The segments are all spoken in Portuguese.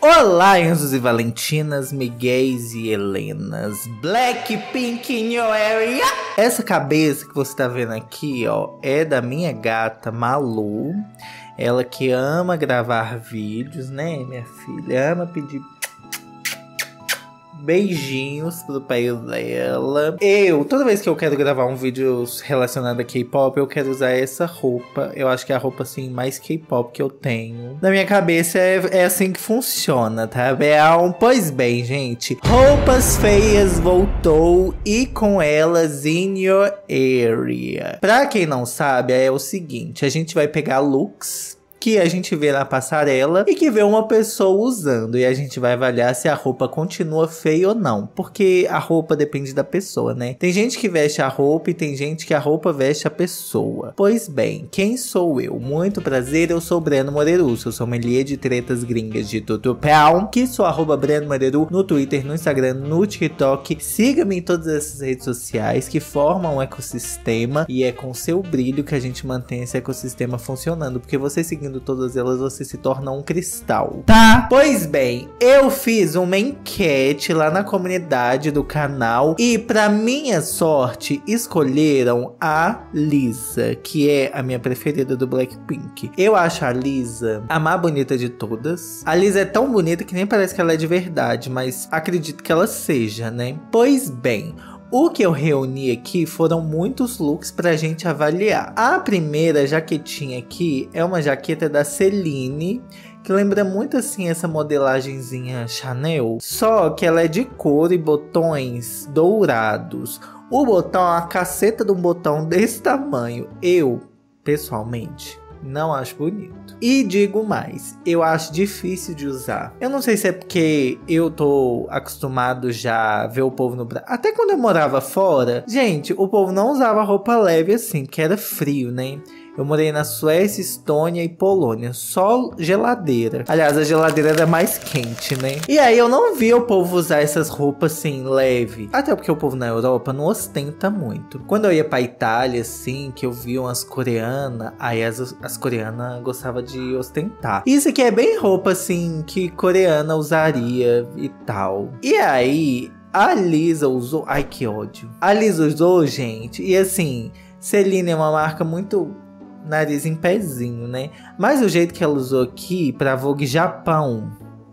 Olá, Enzos e Valentinas, Miguéis e Helenas, Blackpink in your area. Essa cabeça que você tá vendo aqui, ó, é da minha gata Malu. Ela que ama gravar vídeos, né, minha filha? Ama pedir beijinhos pro pai dela. Toda vez que eu quero gravar um vídeo relacionado a K-pop, eu quero usar essa roupa. Eu acho que é a roupa, assim, mais K-pop que eu tenho. Na minha cabeça é assim que funciona, tá? Pois bem, gente. Roupas Feias voltou e com elas In Your Area. Pra quem não sabe, é o seguinte. A gente vai pegar looks que a gente vê na passarela e que vê uma pessoa usando. E a gente vai avaliar se a roupa continua feia ou não. Porque a roupa depende da pessoa, né? Tem gente que veste a roupa e tem gente que a roupa veste a pessoa. Pois bem, quem sou eu? Muito prazer, eu sou Breno Moreru. Sou sommelier de tretas gringas de Tutupão. Que sou @Breno Moreru no Twitter, no Instagram, no TikTok. Siga-me em todas essas redes sociais que formam um ecossistema. E é com seu brilho que a gente mantém esse ecossistema funcionando. Porque você seguindo todas elas, você se torna um cristal, tá? Pois bem, eu fiz uma enquete lá na comunidade do canal e, pra minha sorte, escolheram a Lisa, que é a minha preferida do Blackpink. Eu acho a Lisa a mais bonita de todas. A Lisa é tão bonita que nem parece que ela é de verdade, mas acredito que ela seja, né? Pois bem, o que eu reuni aqui foram muitos looks pra gente avaliar. A primeira jaquetinha aqui é uma jaqueta da Celine, que lembra muito assim essa modelagenzinha Chanel, só que ela é de couro e botões dourados. O botão é uma caceta de um botão desse tamanho. Eu, pessoalmente, não acho bonito. E digo mais, eu acho difícil de usar. Eu não sei se é porque eu tô acostumado já a ver o povo no Brasil. Até quando eu morava fora, gente, o povo não usava roupa leve assim, porque era frio, né? Eu morei na Suécia, Estônia e Polônia. Só geladeira. Aliás, a geladeira era mais quente, né? E aí eu não vi o povo usar essas roupas assim, leve. Até porque o povo na Europa não ostenta muito. Quando eu ia pra Itália, assim, que eu via umas coreanas, aí as coreanas gostavam de ostentar. Isso aqui é bem roupa, assim, que coreana usaria e tal. E aí, a Lisa usou... Ai, que ódio. A Lisa usou, gente, e assim, Celine é uma marca muito... nariz em pezinho, né? Mas o jeito que ela usou aqui pra Vogue Japão,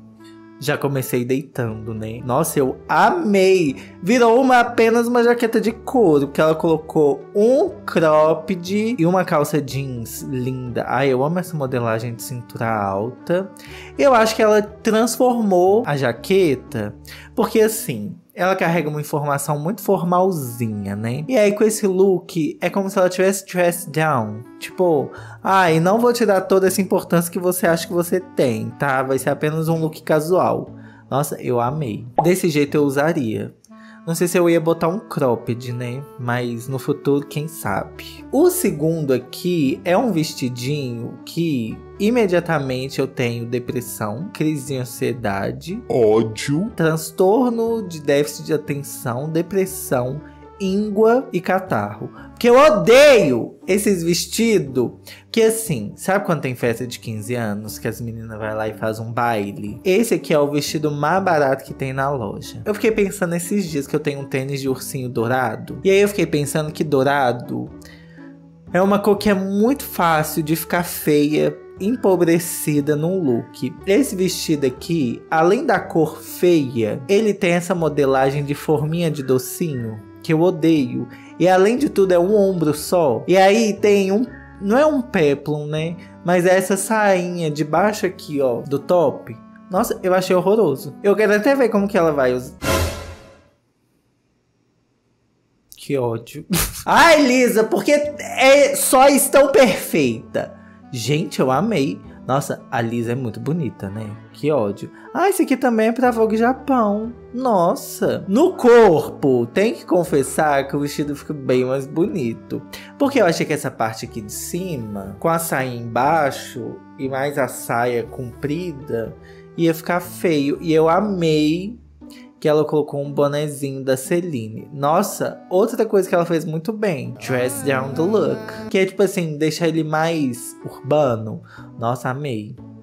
já comecei deitando, né? Nossa, eu amei! Virou apenas uma jaqueta de couro, que ela colocou um cropped e uma calça jeans linda. Ai, eu amo essa modelagem de cintura alta. Eu acho que ela transformou a jaqueta, porque assim... ela carrega uma informação muito formalzinha, né? E aí com esse look, é como se ela tivesse dressed down. Tipo, ai, não vou te dar toda essa importância que você acha que você tem, tá? Vai ser apenas um look casual. Nossa, eu amei. Desse jeito eu usaria. Não sei se eu ia botar um cropped, né? Mas no futuro, quem sabe. O segundo aqui é um vestidinho que... imediatamente eu tenho depressão, crise de ansiedade, ódio, transtorno de déficit de atenção, depressão, íngua e catarro. Porque eu odeio esses vestidos. Que assim, sabe quando tem festa de 15 anos que as meninas vai lá e faz um baile? Esse aqui é o vestido mais barato que tem na loja. Eu fiquei pensando esses dias que eu tenho um tênis de ursinho dourado. E aí eu fiquei pensando que dourado é uma cor que é muito fácil de ficar feia, empobrecida num look. Esse vestido aqui, além da cor feia, ele tem essa modelagem de forminha de docinho, que eu odeio. E além de tudo é um ombro só. E aí tem um... não é um peplum, né? Mas é essa sainha de baixo aqui, ó, do top. Nossa, eu achei horroroso. Eu quero até ver como que ela vai usar. Que ódio. Ai, Lisa, porque só estão perfeita. Gente, eu amei. Nossa, a Lisa é muito bonita, né? Que ódio. Ah, esse aqui também é pra Vogue Japão. Nossa. No corpo, tem que confessar que o vestido fica bem mais bonito. Porque eu achei que essa parte aqui de cima, com a saia embaixo e mais a saia comprida, ia ficar feio. E eu amei que ela colocou um bonezinho da Celine. Nossa, outra coisa que ela fez muito bem, dress down the look, que é tipo assim, deixar ele mais urbano. Nossa, amei.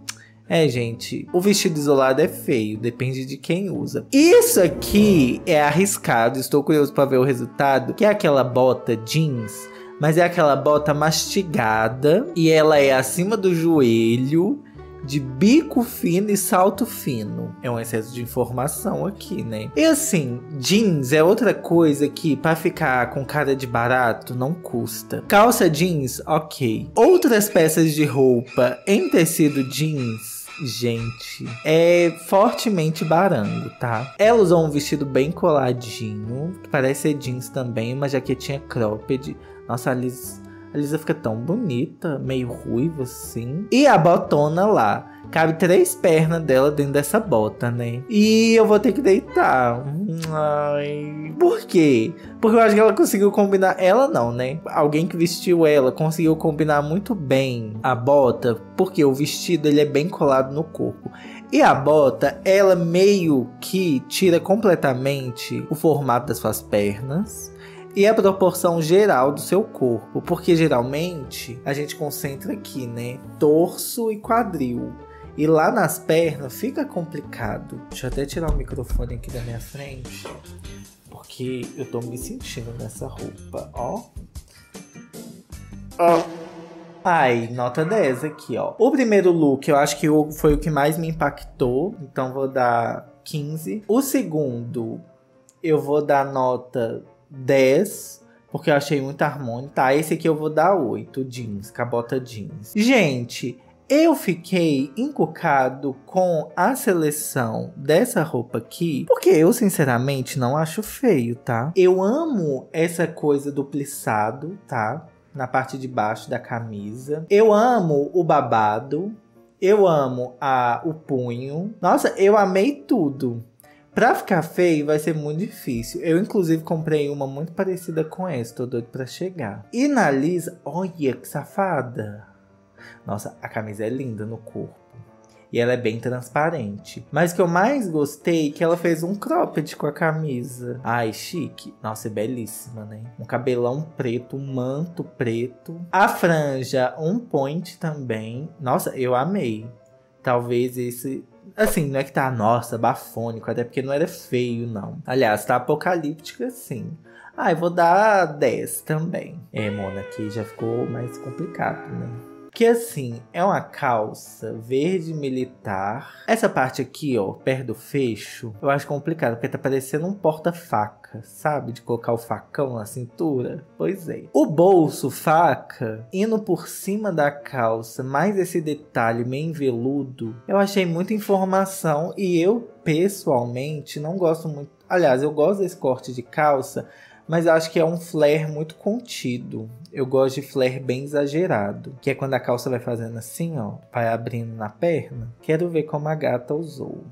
É, gente, o vestido isolado é feio, depende de quem usa. Isso aqui é arriscado, estou curioso para ver o resultado, que é aquela bota jeans, mas é aquela bota mastigada e ela é acima do joelho, de bico fino e salto fino. É um excesso de informação aqui, né? E assim, jeans é outra coisa que pra ficar com cara de barato não custa. Calça jeans, ok. Outras peças de roupa em tecido jeans, gente, é fortemente barango, tá? Ela usou um vestido bem coladinho, que parece ser jeans também, uma jaquetinha cropped. Nossa, a Lisa fica tão bonita, meio ruiva assim. E a botona lá. Cabe 3 pernas dela dentro dessa bota, né? E eu vou ter que deitar. Ai. Por quê? Porque eu acho que ela conseguiu combinar. Ela não, né? Alguém que vestiu ela conseguiu combinar muito bem a bota. Porque o vestido ele é bem colado no corpo. E a bota, ela meio que tira completamente o formato das suas pernas e a proporção geral do seu corpo. Porque geralmente a gente concentra aqui, né? Torso e quadril. E lá nas pernas fica complicado. Deixa eu até tirar o microfone aqui da minha frente. Porque eu tô me sentindo nessa roupa, ó. Ó. Ai, nota 10 aqui, ó. O primeiro look eu acho que foi o que mais me impactou. Então vou dar 15. O segundo eu vou dar nota 10, porque eu achei muito harmônico. Tá, esse aqui eu vou dar 8, jeans, cabota jeans. Gente, eu fiquei encucado com a seleção dessa roupa aqui, porque eu sinceramente não acho feio, tá? Eu amo essa coisa do plissado, tá? Na parte de baixo da camisa. Eu amo o babado. Eu amo o punho. Nossa, eu amei tudo. Pra ficar feio vai ser muito difícil. Eu inclusive comprei uma muito parecida com essa. Tô doido pra chegar. E na Lisa, olha que safada. Nossa, a camisa é linda no corpo. E ela é bem transparente. Mas o que eu mais gostei é que ela fez um cropped com a camisa. Ai, chique. Nossa, é belíssima, né? Um cabelão preto, um manto preto. A franja, um point também. Nossa, eu amei. Talvez esse... Assim, não é que tá, nossa, bafônico, até porque não era feio, não. Aliás, tá apocalíptica, sim. Eu vou dar 10 também. Mona, aqui já ficou mais complicado, né? Que assim, é uma calça verde militar. Essa parte aqui, ó, perto do fecho, eu acho complicado, porque tá parecendo um porta-faca, sabe? De colocar o facão na cintura. Pois é. O bolso faca, indo por cima da calça, mais esse detalhe meio em veludo, eu achei muita informação e eu, pessoalmente, não gosto muito. Aliás, eu gosto desse corte de calça, mas acho que é um flare muito contido. Eu gosto de flare bem exagerado. Que é quando a calça vai fazendo assim, ó. Vai abrindo na perna. Quero ver como a gata usou.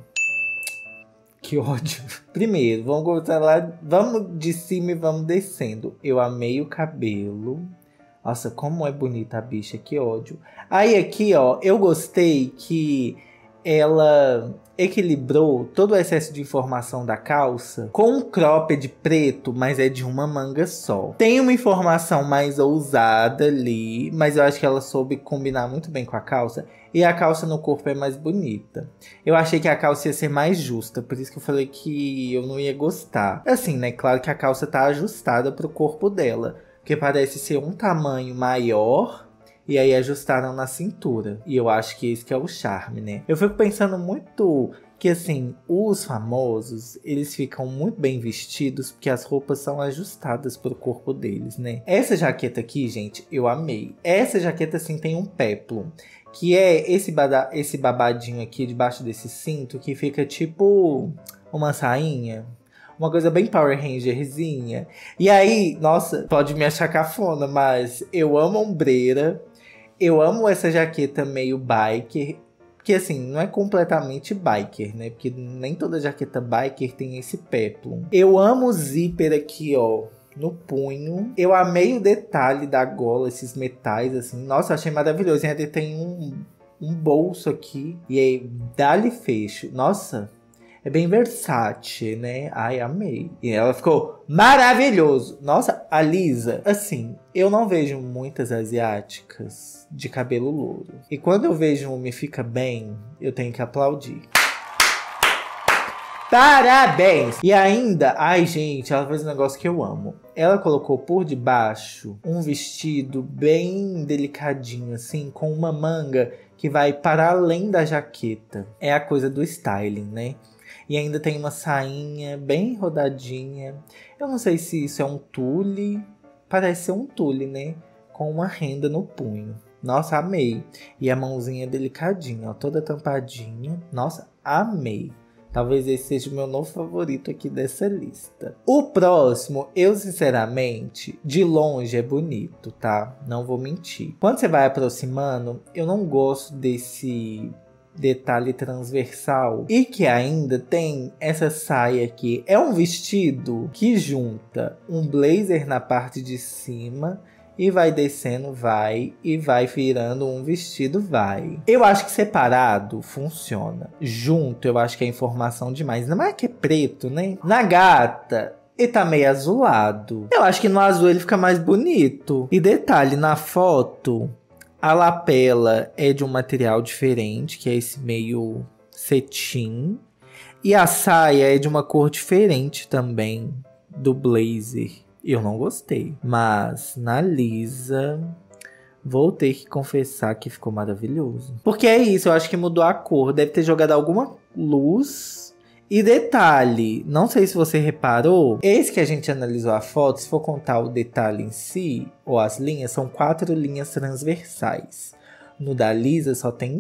Que ódio. Primeiro, vamos começar lá. Vamos de cima e vamos descendo. Eu amei o cabelo. Nossa, como é bonita a bicha. Que ódio. Aí aqui, ó. Eu gostei que ela equilibrou todo o excesso de informação da calça com um cropped preto, mas é de uma manga só. Tem uma informação mais ousada ali, mas eu acho que ela soube combinar muito bem com a calça. E a calça no corpo é mais bonita. Eu achei que a calça ia ser mais justa, por isso que eu falei que eu não ia gostar. Assim, né? Claro que a calça tá ajustada pro corpo dela, porque parece ser um tamanho maior. E aí ajustaram na cintura. E eu acho que esse que é o charme, né? Eu fico pensando muito que, assim, os famosos, eles ficam muito bem vestidos porque as roupas são ajustadas pro corpo deles, né? Essa jaqueta aqui, gente, eu amei. Essa jaqueta, assim, tem um peplum, que é esse babadinho aqui debaixo desse cinto, que fica tipo uma sainha. Uma coisa bem Power Rangerzinha. E aí, nossa, pode me achar cafona, mas eu amo a ombreira. Eu amo essa jaqueta meio biker. Que assim, não é completamente biker, né? Porque nem toda jaqueta biker tem esse peplum. Eu amo o zíper aqui, ó, no punho. Eu amei o detalhe da gola, esses metais, assim. Nossa, achei maravilhoso. E ainda tem um bolso aqui. E aí, dá-lhe fecho. Nossa, É bem versátil, né? Ai, amei. E ela ficou maravilhoso. Nossa, a Lisa, assim, eu não vejo muitas asiáticas de cabelo louro. E quando eu vejo uma e fica bem, eu tenho que aplaudir. Parabéns! E ainda, ai gente, ela fez um negócio que eu amo. Ela colocou por debaixo um vestido bem delicadinho, assim, com uma manga que vai para além da jaqueta. É a coisa do styling, né? E ainda tem uma sainha bem rodadinha. Eu não sei se isso é um tule. Parece ser um tule, né? Com uma renda no punho. Nossa, amei. E a mãozinha delicadinha, ó, toda tampadinha. Nossa, amei. Talvez esse seja o meu novo favorito aqui dessa lista. O próximo, eu sinceramente, de longe é bonito, tá? Não vou mentir. Quando você vai aproximando, eu não gosto desse detalhe transversal. E que ainda tem essa saia aqui. É um vestido que junta um blazer na parte de cima e vai descendo, vai, e vai virando um vestido, vai. Eu acho que separado funciona. Junto, eu acho que é informação demais. Não é que é preto, né? Na gata, ele tá meio azulado. Eu acho que no azul ele fica mais bonito. E detalhe, na foto, a lapela é de um material diferente, que é esse meio cetim. E a saia é de uma cor diferente também do blazer. Eu não gostei. Mas na Lisa, vou ter que confessar que ficou maravilhoso. Porque é isso, eu acho que mudou a cor. Deve ter jogado alguma luz. E detalhe, não sei se você reparou, esse que a gente analisou a foto, se for contar o detalhe em si, ou as linhas, são 4 linhas transversais. No da Lisa só tem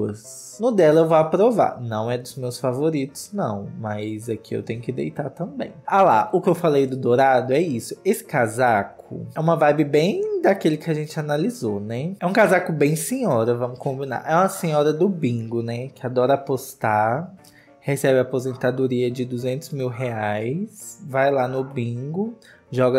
2. No dela eu vou aprovar. Não é dos meus favoritos, não. Mas aqui eu tenho que deitar também. Ah lá, o que eu falei do dourado é isso. Esse casaco é uma vibe bem daquele que a gente analisou, né? É um casaco bem senhora, vamos combinar. É uma senhora do bingo, né? Que adora apostar. Recebe aposentadoria de 200 mil reais. Vai lá no bingo, joga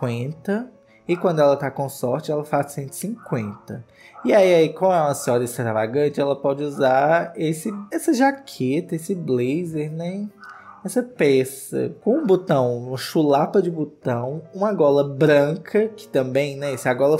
50. E quando ela tá com sorte, ela faz 150. E aí, como é uma senhora extravagante, ela pode usar essa jaqueta, esse blazer, né? Essa peça com um botão, uma chulapa de botão, uma gola branca, que também, né? Se a gola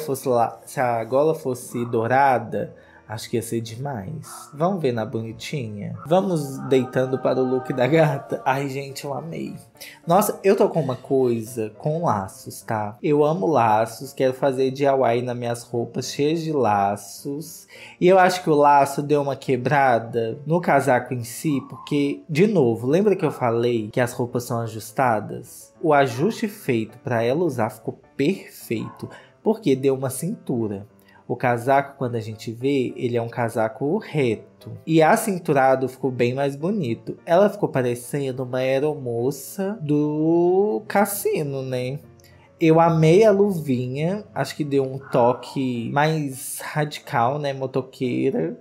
fosse dourada, acho que ia ser demais. Vamos ver na bonitinha? Vamos deitando para o look da gata? Ai, gente, eu amei. Nossa, eu tô com uma coisa com laços, tá? Eu amo laços, quero fazer DIY nas minhas roupas cheias de laços. E eu acho que o laço deu uma quebrada no casaco em si, porque, de novo, lembra que eu falei que as roupas são ajustadas? O ajuste feito para ela usar ficou perfeito, porque deu uma cintura. O casaco, quando a gente vê, ele é um casaco reto. E acinturado ficou bem mais bonito. Ela ficou parecendo uma aeromoça do cassino, né? Eu amei a luvinha. Acho que deu um toque mais radical, né? Motoqueira.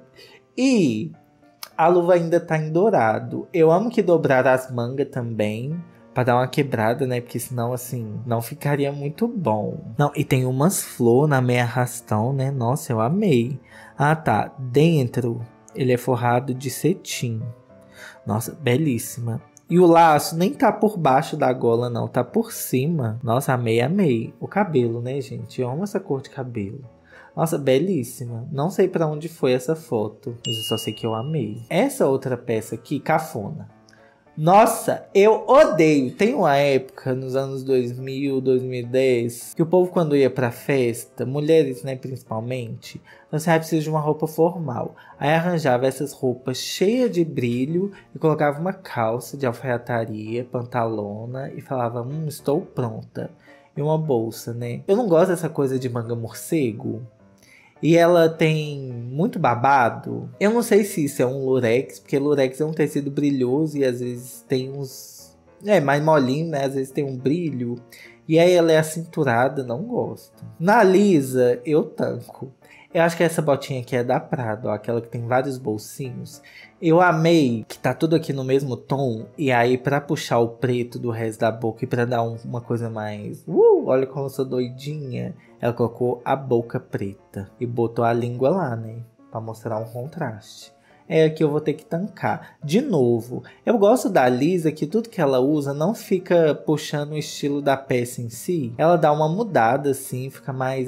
E a luva ainda tá em dourado. Eu amo que dobraram as mangas também. Pra dar uma quebrada, né? Porque senão, assim, não ficaria muito bom. Não, e tem umas flores na meia arrastão, né? Nossa, eu amei. Ah, tá. Dentro, ele é forrado de cetim. Nossa, belíssima. E o laço nem tá por baixo da gola, não. Tá por cima. Nossa, amei, amei. O cabelo, né, gente? Eu amo essa cor de cabelo. Nossa, belíssima. Não sei pra onde foi essa foto, mas eu só sei que eu amei. Essa outra peça aqui, cafona. Nossa, eu odeio. Tem uma época, nos anos 2000, 2010, que o povo quando ia pra festa, mulheres, né, principalmente, você precisa de uma roupa formal. Aí arranjava essas roupas cheias de brilho e colocava uma calça de alfaiataria, pantalona e falava, estou pronta. E uma bolsa, né? Eu não gosto dessa coisa de manga morcego. E ela tem muito babado. Eu não sei se isso é um lurex, porque lurex é um tecido brilhoso e às vezes tem uns... mais molinho, né? Às vezes tem um brilho. E aí ela é acinturada, não gosto. Na Lisa, eu tanco. Eu acho que essa botinha aqui é da Prada, ó, aquela que tem vários bolsinhos. Eu amei que tá tudo aqui no mesmo tom. E aí pra puxar o preto do resto da boca e pra dar uma coisa mais... olha como eu sou doidinha. Ela colocou a boca preta e botou a língua lá, né? Pra mostrar um contraste. é que eu vou ter que tancar. De novo, eu gosto da Lisa que tudo que ela usa não fica puxando o estilo da peça em si. Ela dá uma mudada assim, fica mais,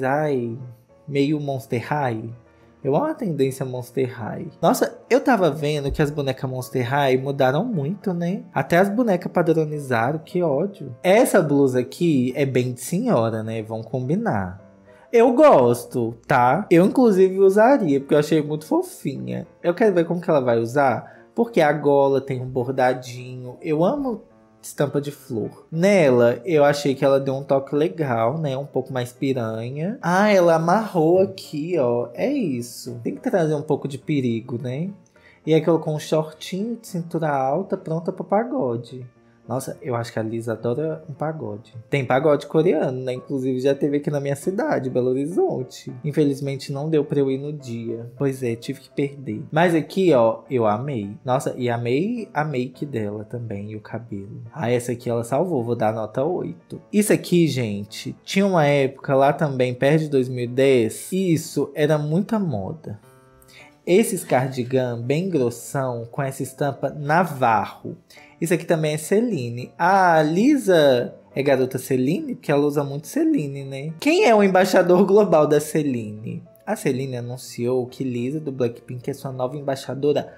meio Monster High. Eu amo a tendência Monster High. Nossa, eu tava vendo que as bonecas Monster High mudaram muito, né? Até as bonecas padronizaram, que ódio. Essa blusa aqui é bem de senhora, né? Vamos combinar. Eu gosto, tá? Eu inclusive usaria, porque eu achei muito fofinha. Eu quero ver como que ela vai usar, porque a gola tem um bordadinho. Eu amo estampa de flor. Nela, eu achei que ela deu um toque legal, né? Um pouco mais piranha. Ah, ela amarrou aqui, ó. É isso. Tem que trazer um pouco de perigo, né? E aí colocou um shortinho de cintura alta, pronta para pagode. Nossa, eu acho que a Lisa adora um pagode. Tem pagode coreano, né? Inclusive já teve aqui na minha cidade, Belo Horizonte. Infelizmente não deu pra eu ir no dia. Pois é, tive que perder. Mas aqui, ó, eu amei. Nossa, e amei a make dela também, e o cabelo. Ah, essa aqui ela salvou, vou dar nota 8. Isso aqui, gente, tinha uma época lá também, perto de 2010. Isso era muita moda. Esses cardigan bem grossão, com essa estampa Navarro. Isso aqui também é Celine. A Lisa é garota Celine, porque ela usa muito Celine, né? Quem é o embaixador global da Celine? A Celine anunciou que Lisa do Blackpink é sua nova embaixadora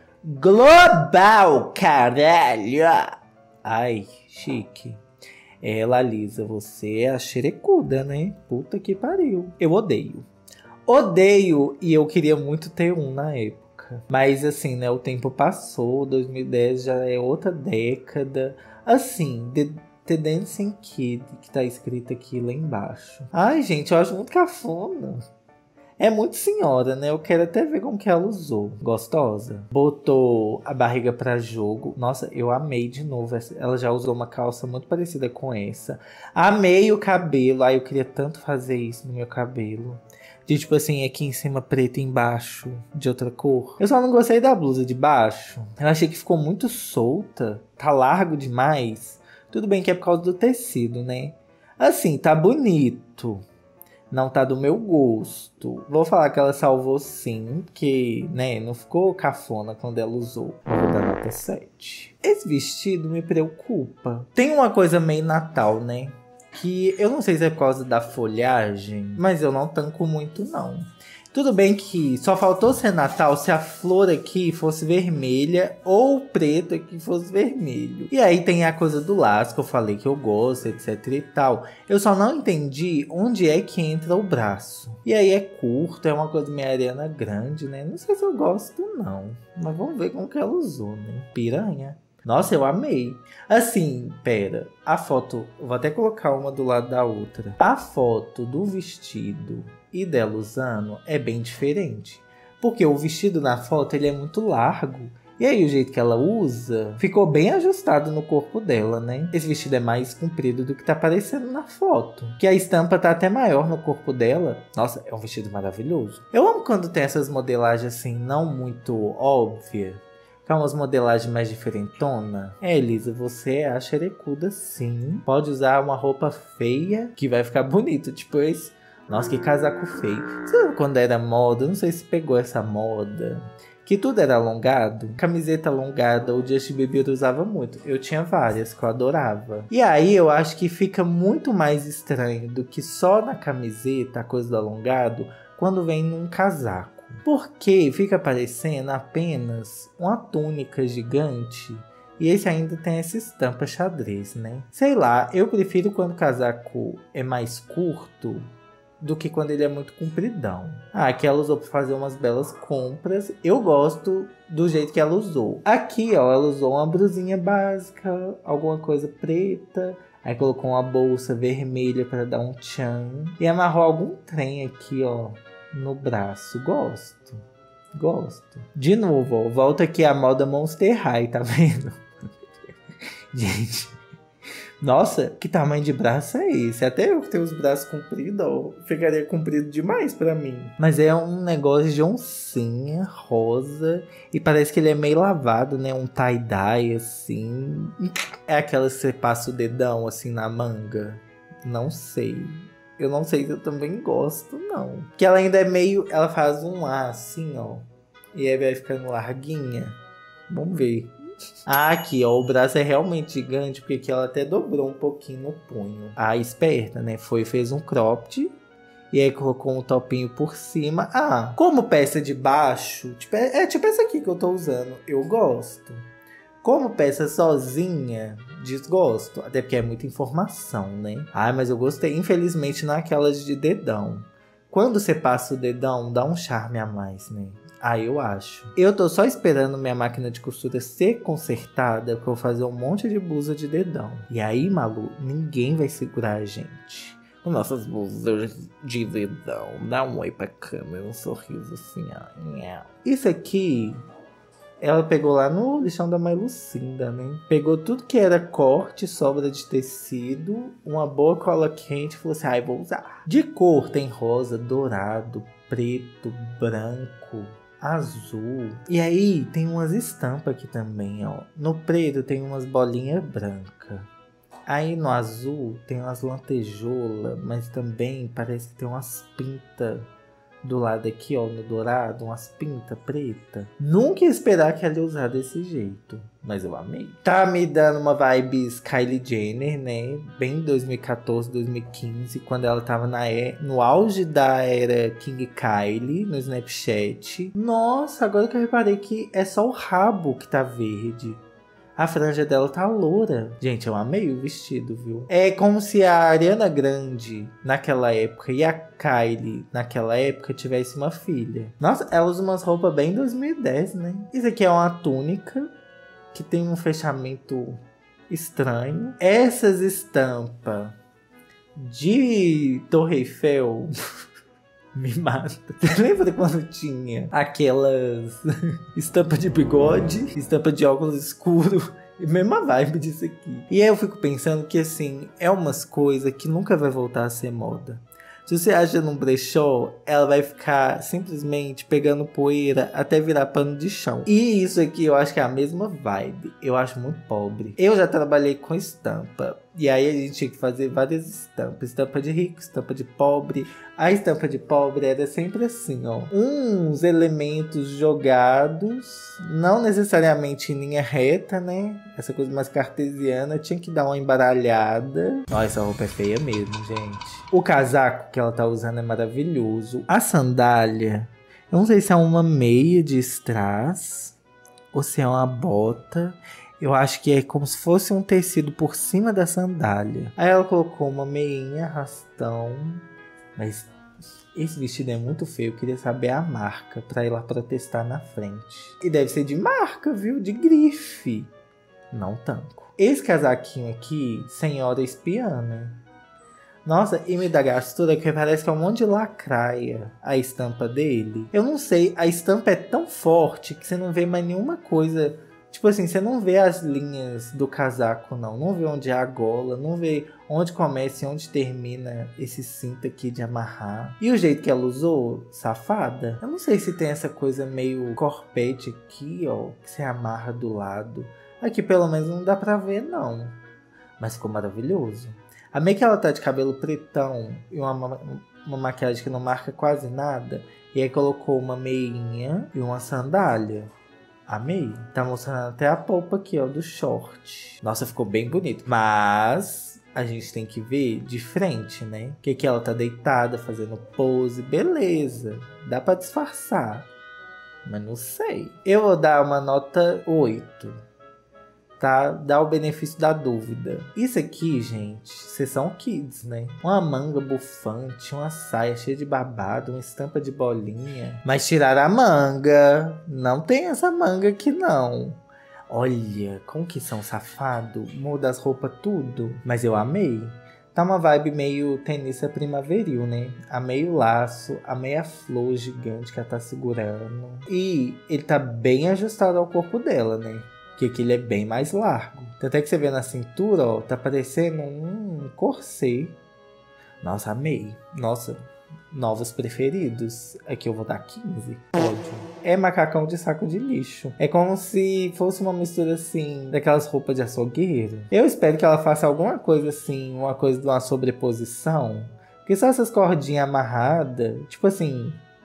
global, caralho! Ai, chique. Ela, Lisa, você é a xerecuda, né? Puta que pariu. Eu odeio. Odeio, e eu queria muito ter um na época. Mas assim, né, o tempo passou, 2010 já é outra década. Assim, The Dancing Kid, que tá escrito aqui lá embaixo. Ai, gente, eu acho muito cafona. É muito senhora, né? Eu quero até ver como que ela usou. Gostosa. Botou a barriga pra jogo. Nossa, eu amei de novo. Ela já usou uma calça muito parecida com essa. Amei o cabelo. Ai, eu queria tanto fazer isso no meu cabelo. De tipo assim, aqui em cima preto e embaixo de outra cor. Eu só não gostei da blusa de baixo. Eu achei que ficou muito solta. Tá largo demais. Tudo bem que é por causa do tecido, né? Assim, tá bonito. Não tá do meu gosto. Vou falar que ela salvou sim, porque, né, não ficou cafona quando ela usou. Vou dar nota 7. Esse vestido me preocupa. Tem uma coisa meio Natal, né? Que eu não sei se é por causa da folhagem, mas eu não tanco muito, não. Tudo bem que só faltou ser Natal se a flor aqui fosse vermelha ou o preto aqui fosse vermelho. E aí tem a coisa do laço que eu falei que eu gosto, etc e tal. Eu só não entendi onde é que entra o braço. E aí é curto, é uma coisa meio Ariana Grande, né? Não sei se eu gosto, não. Mas vamos ver como que ela usou, né? Piranha. Nossa, eu amei. Assim, pera. A foto, eu vou até colocar uma do lado da outra. A foto do vestido e dela usando é bem diferente. Porque o vestido na foto, ele é muito largo. E aí o jeito que ela usa, ficou bem ajustado no corpo dela, né? Esse vestido é mais comprido do que tá aparecendo na foto. Que a estampa tá até maior no corpo dela. Nossa, é um vestido maravilhoso. Eu amo quando tem essas modelagens assim, não muito óbvias. Pra umas modelagens mais diferentona. Elisa, você é a xerecuda, sim. Pode usar uma roupa feia, que vai ficar bonito. Tipo esse. Nossa, que casaco feio. Você lembra quando era moda? Não sei se pegou essa moda. Que tudo era alongado. Camiseta alongada, o Justin Bieber usava muito. Eu tinha várias que eu adorava. E aí eu acho que fica muito mais estranho do que só na camiseta, a coisa do alongado, quando vem num casaco. Porque fica parecendo apenas uma túnica gigante. E esse ainda tem essa estampa xadrez, né? Sei lá, eu prefiro quando o casaco é mais curto do que quando ele é muito compridão. Aqui ela usou para fazer umas belas compras. Eu gosto do jeito que ela usou. Aqui, ó, ela usou uma blusinha básica, alguma coisa preta. Aí colocou uma bolsa vermelha para dar um tchan. E amarrou algum trem aqui, ó, no braço. Gosto. De novo, ó, volta aqui a moda Monster High, tá vendo? Gente, nossa, que tamanho de braço é esse? Até eu que tenho os braços compridos, ó, ficaria comprido demais pra mim. Mas é um negócio de oncinha, rosa, e parece que ele é meio lavado, né? Um tie-dye, assim. É aquela que você passa o dedão, assim, na manga? Não sei. Eu não sei se eu também gosto, não. Que ela ainda é meio... Ela faz um A, assim, ó. E aí vai ficando larguinha. Vamos ver. Ah, aqui, ó, o braço é realmente gigante, porque aqui ela até dobrou um pouquinho no punho. A esperta, né, fez um cropped, e aí colocou um topinho por cima. Ah, como peça de baixo, tipo, tipo essa aqui que eu tô usando, eu gosto. Como peça sozinha, desgosto, até porque é muita informação, né? Ah, mas eu gostei, infelizmente naquelas de dedão. Quando você passa o dedão, dá um charme a mais, né? Ah, eu acho. Eu tô só esperando minha máquina de costura ser consertada pra eu fazer um monte de blusa de dedão. E aí, Malu, ninguém vai segurar a gente. Nossas blusas de dedão. Dá um oi pra câmera, um sorriso assim, ó. Isso aqui, ela pegou lá no lixão da Mãe Lucinda, né? Pegou tudo que era corte, sobra de tecido, uma boa cola quente e falou assim, ai, vou usar. De cor tem rosa, dourado, preto, branco, azul. E aí tem umas estampas aqui também, ó. No preto tem umas bolinhas brancas. Aí no azul tem umas lantejoulas, mas também parece que tem umas pintas do lado aqui, ó, no dourado, umas pintas preta. Nunca ia esperar que ela ia usar desse jeito, mas eu amei. Tá me dando uma vibes Kylie Jenner, né? Bem 2014, 2015, quando ela tava no auge da era King Kylie, no Snapchat. Nossa, agora que eu reparei que é só o rabo que tá verde. A franja dela tá loura. Gente, eu amei o vestido, viu? É como se a Ariana Grande, naquela época, e a Kylie, naquela época, tivesse uma filha. Nossa, ela usa umas roupas bem 2010, né? Isso aqui é uma túnica, que tem um fechamento estranho. Essas estampas de Torre Eiffel... me mata. Você lembra quando tinha aquelas estampa de bigode, estampa de óculos escuro? Mesma vibe disso aqui. E aí eu fico pensando que assim, é umas coisas que nunca vai voltar a ser moda. Se você acha num brechó, ela vai ficar simplesmente pegando poeira até virar pano de chão. E isso aqui eu acho que é a mesma vibe. Eu acho muito pobre. Eu já trabalhei com estampa. E aí a gente tinha que fazer várias estampas. Estampa de rico, estampa de pobre. A estampa de pobre era sempre assim, ó. Uns elementos jogados, não necessariamente em linha reta, né? Essa coisa mais cartesiana. Tinha que dar uma embaralhada. Ó, essa roupa é feia mesmo, gente. O casaco que ela tá usando é maravilhoso. A sandália, eu não sei se é uma meia de strass ou se é uma bota. Eu acho que é como se fosse um tecido por cima da sandália. Aí ela colocou uma meinha, arrastão. Mas esse vestido é muito feio. Eu queria saber a marca pra ir lá protestar na frente. E deve ser de marca, viu? De grife. Não tanco. Esse casaquinho aqui, senhora espiã, né? Nossa, e me dá gastura que parece que é um monte de lacraia a estampa dele. Eu não sei, a estampa é tão forte que você não vê mais nenhuma coisa. Tipo assim, você não vê as linhas do casaco, não. Não vê onde é a gola, não vê onde começa e onde termina esse cinto aqui de amarrar. E o jeito que ela usou, safada. Eu não sei se tem essa coisa meio corpete aqui, ó, que você amarra do lado. Aqui pelo menos não dá pra ver, não. Mas ficou maravilhoso. Amei que ela tá de cabelo pretão e uma maquiagem que não marca quase nada. E aí colocou uma meinha e uma sandália. Amei. Tá mostrando até a polpa aqui, ó, do short. Nossa, ficou bem bonito. Mas a gente tem que ver de frente, né? Que aqui ela tá deitada, fazendo pose. Beleza. Dá pra disfarçar. Mas não sei. Eu vou dar uma nota 8. Tá? Dá o benefício da dúvida. Isso aqui, gente, seção kids, né? Uma manga bufante, uma saia cheia de babado, uma estampa de bolinha. Mas tiraram a manga. Não tem essa manga aqui, não. Olha, como que são safado. Muda as roupas tudo. Mas eu amei. Tá uma vibe meio tenista primaveril, né? Amei o laço, amei a flor gigante que ela tá segurando. E ele tá bem ajustado ao corpo dela, né? Que aqui ele é bem mais largo. Tanto é que você vê na cintura, ó, tá parecendo um corset. Nossa, amei. Nossa, novos preferidos. Aqui eu vou dar 15. Ódio. É macacão de saco de lixo. É como se fosse uma mistura, assim, daquelas roupas de açougueiro. Eu espero que ela faça alguma coisa assim, uma coisa de uma sobreposição. Porque só essas cordinhas amarradas, tipo assim...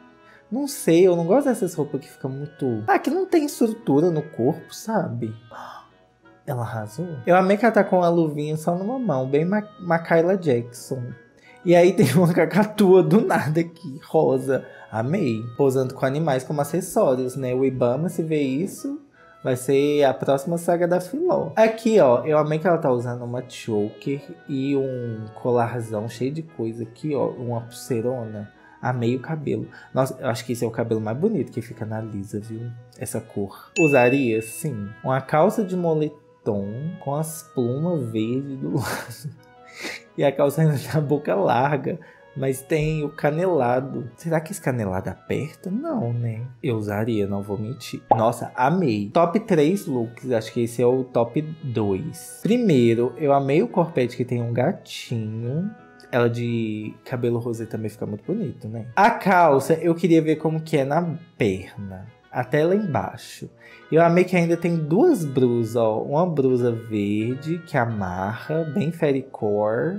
Não sei, eu não gosto dessas roupas que ficam muito... Ah, que não tem estrutura no corpo, sabe? Ela arrasou. Eu amei que ela tá com a luvinha só numa mão, bem Michaela Jackson. E aí tem uma cacatua do nada aqui, rosa. Amei. Posando com animais como acessórios, né? O Ibama, se vê isso, vai ser a próxima saga da Filó. Aqui, ó, eu amei que ela tá usando uma choker e um colarzão cheio de coisa aqui, ó. Uma pulseirona. Amei o cabelo. Nossa, eu acho que esse é o cabelo mais bonito que fica na Lisa, viu? Essa cor. Usaria, sim. Uma calça de moletom com as plumas verdes do lado. E a calça ainda tem a boca larga, mas tem o canelado. Será que esse canelado aperta? Não, né? Eu usaria, não vou mentir. Nossa, amei. Top 3 looks, acho que esse é o top 2. Primeiro, eu amei o corpete que tem um gatinho. Ela de cabelo rosé também fica muito bonito, né? A calça, eu queria ver como que é na perna. Até lá embaixo. Eu amei que ainda tem duas brusas, ó. Uma brusa verde que amarra, bem fairycore.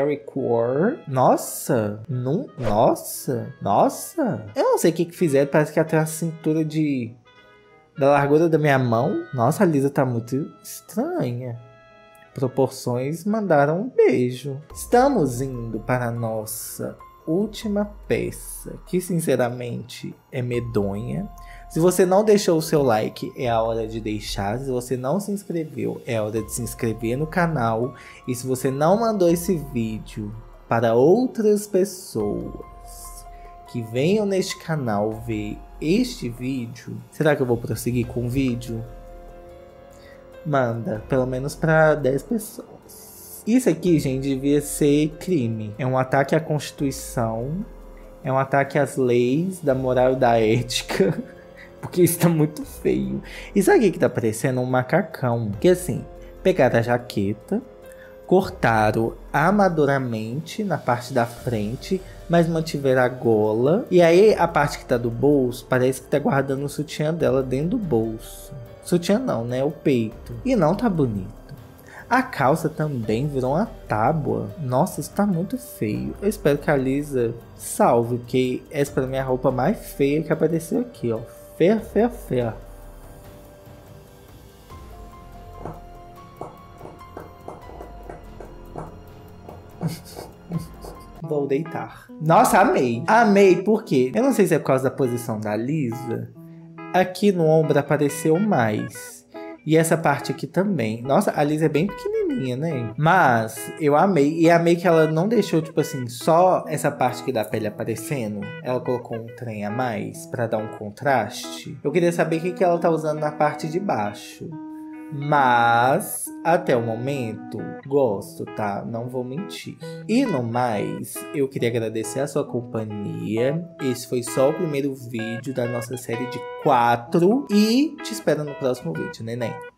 Nossa! Nossa! Eu não sei o que fizeram, parece que até a cintura da largura da minha mão. Nossa, a Lisa tá muito estranha. Proporções mandaram um beijo. Estamos indo para a nossa última peça, que sinceramente é medonha. Se você não deixou o seu like, é a hora de deixar. Se você não se inscreveu, é a hora de se inscrever no canal. E se você não mandou esse vídeo para outras pessoas que venham neste canal ver este vídeo, será que eu vou prosseguir com o vídeo? Manda, pelo menos para 10 pessoas. Isso aqui, gente, devia ser crime. É um ataque à Constituição. É um ataque às leis da moral e da ética. Porque isso tá muito feio. Isso aqui que tá parecendo um macacão. Que assim, pegaram a jaqueta, cortaram amadoramente na parte da frente, mas mantiveram a gola. E aí a parte que tá do bolso, parece que tá guardando o sutiã dela dentro do bolso. Sutiã não, né? O peito. E não tá bonito. A calça também virou uma tábua. Nossa, isso tá muito feio. Eu espero que a Lisa salve, porque essa pra mim é a roupa mais feia que apareceu aqui, ó. Feia, feia, feia. Vou deitar. Nossa, amei. Amei, por quê? Eu não sei se é por causa da posição da Lisa. Aqui no ombro apareceu mais. E essa parte aqui também. Nossa, a Lisa é bem pequenininha, né? Mas eu amei. E amei que ela não deixou, tipo assim, só essa parte aqui da pele aparecendo. Ela colocou um trem a mais pra dar um contraste. Eu queria saber o que ela tá usando na parte de baixo. Mas, até o momento, gosto, tá? Não vou mentir. E no mais, eu queria agradecer a sua companhia. Esse foi só o primeiro vídeo da nossa série de 4. E te espero no próximo vídeo, neném.